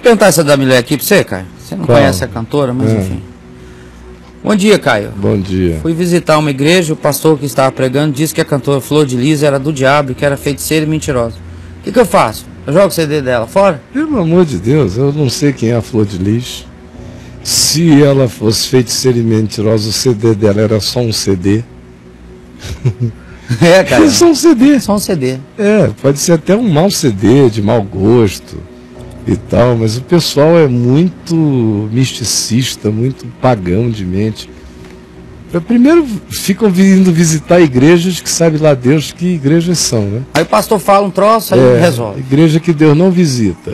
perguntar essa da mulher aqui pra você, Caio. Você não conhece a cantora, mas enfim. Bom dia, Caio. Bom dia. Fui visitar uma igreja, o pastor que estava pregando disse que a cantora Flor de Lis era do diabo, que era feiticeira e mentirosa. O que eu faço? Eu jogo o CD dela fora? Pelo amor de Deus, eu não sei quem é a Flor de Lis. Se ela fosse feiticeira e mentirosa, o CD dela era só um CD. É, cara. É só um CD. Só um CD. É, pode ser até um mau CD, de mau gosto e tal, mas o pessoal é muito misticista, muito pagão de mente. Primeiro ficam vindo visitar igrejas que sabe lá Deus que igrejas são, né? Aí o pastor fala um troço, aí resolve. Igreja que Deus não visita.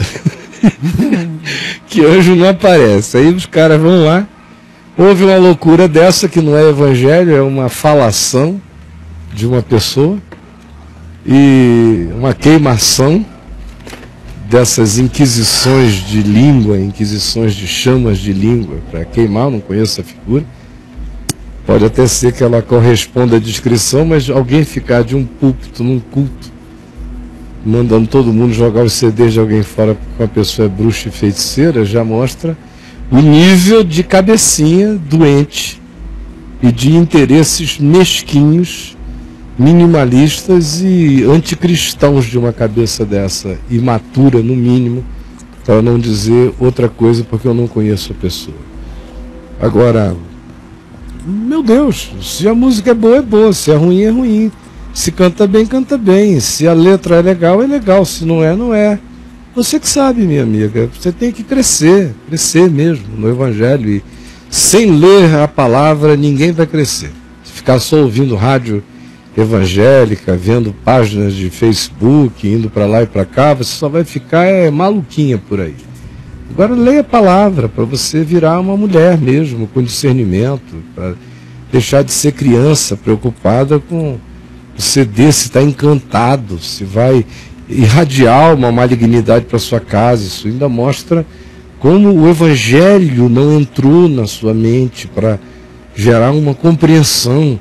Que anjo não aparece. Aí os caras vão lá, houve uma loucura dessa que não é evangelho, é uma falação de uma pessoa e uma queimação dessas inquisições de língua, inquisições de chamas de língua para queimar. Eu não conheço a figura. Pode até ser que ela corresponda à descrição, mas alguém ficar de um púlpito num culto, mandando todo mundo jogar os CDs de alguém fora porque a pessoa é bruxa e feiticeira, já mostra o nível de cabecinha doente e de interesses mesquinhos, minimalistas e anticristãos de uma cabeça dessa, imatura no mínimo, para não dizer outra coisa porque eu não conheço a pessoa. Agora, meu Deus, se a música é boa, se é ruim, se canta bem, se a letra é legal, se não é, não é. Você que sabe, minha amiga, você tem que crescer mesmo no Evangelho, e sem ler a palavra ninguém vai crescer. Se ficar só ouvindo rádio evangélica, vendo páginas de Facebook, indo para lá e para cá, você só vai ficar maluquinha por aí. Agora leia a palavra para você virar uma mulher mesmo, com discernimento, para deixar de ser criança preocupada com o CD, se está encantado, se vai irradiar uma malignidade para sua casa. Isso ainda mostra como o Evangelho não entrou na sua mente para gerar uma compreensão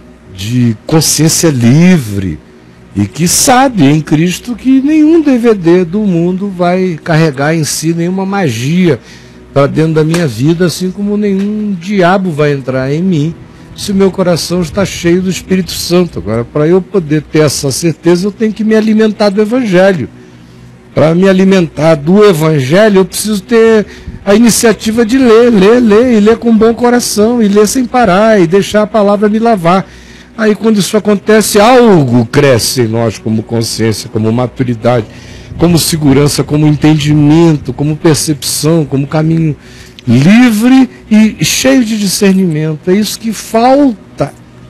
de consciência livre, e que sabe em Cristo que nenhum DVD do mundo vai carregar em si nenhuma magia para dentro da minha vida, assim como nenhum diabo vai entrar em mim, se o meu coração está cheio do Espírito Santo. Agora, para eu poder ter essa certeza, eu tenho que me alimentar do Evangelho. Para me alimentar do Evangelho, eu preciso ter a iniciativa de ler, e ler com bom coração, e ler sem parar, e deixar a palavra me lavar. Aí, quando isso acontece, algo cresce em nós como consciência, como maturidade, como segurança, como entendimento, como percepção, como caminho livre e cheio de discernimento. É isso que falta.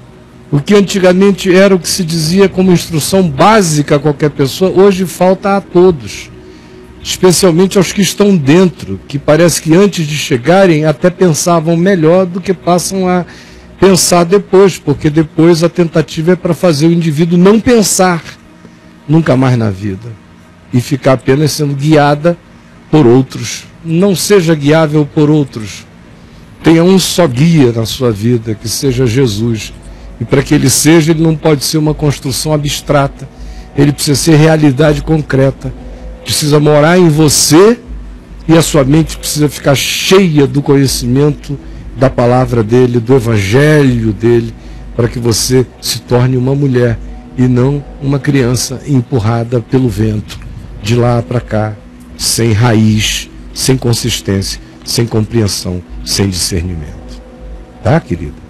O que antigamente era o que se dizia como instrução básica a qualquer pessoa, hoje falta a todos, especialmente aos que estão dentro, que parece que antes de chegarem até pensavam melhor do que passam a pensar depois, porque depois a tentativa é para fazer o indivíduo não pensar nunca mais na vida e ficar apenas sendo guiada por outros. Não seja guiável por outros. Tenha um só guia na sua vida, que seja Jesus. E para que ele seja, ele não pode ser uma construção abstrata. Ele precisa ser realidade concreta. Precisa morar em você, e a sua mente precisa ficar cheia do conhecimento da palavra dele, do Evangelho dele, para que você se torne uma mulher e não uma criança empurrada pelo vento, de lá para cá, sem raiz, sem consistência, sem compreensão, sem discernimento. Tá, querido?